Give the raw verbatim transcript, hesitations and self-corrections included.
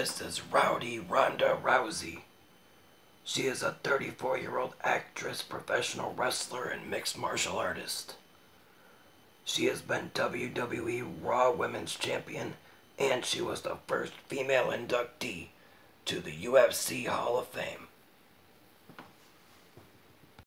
This is Rowdy Ronda Rousey. She is a thirty-four-year-old actress, professional wrestler, and mixed martial artist. She has been W W E Raw Women's Champion, and she was the first female inductee to the U F C Hall of Fame.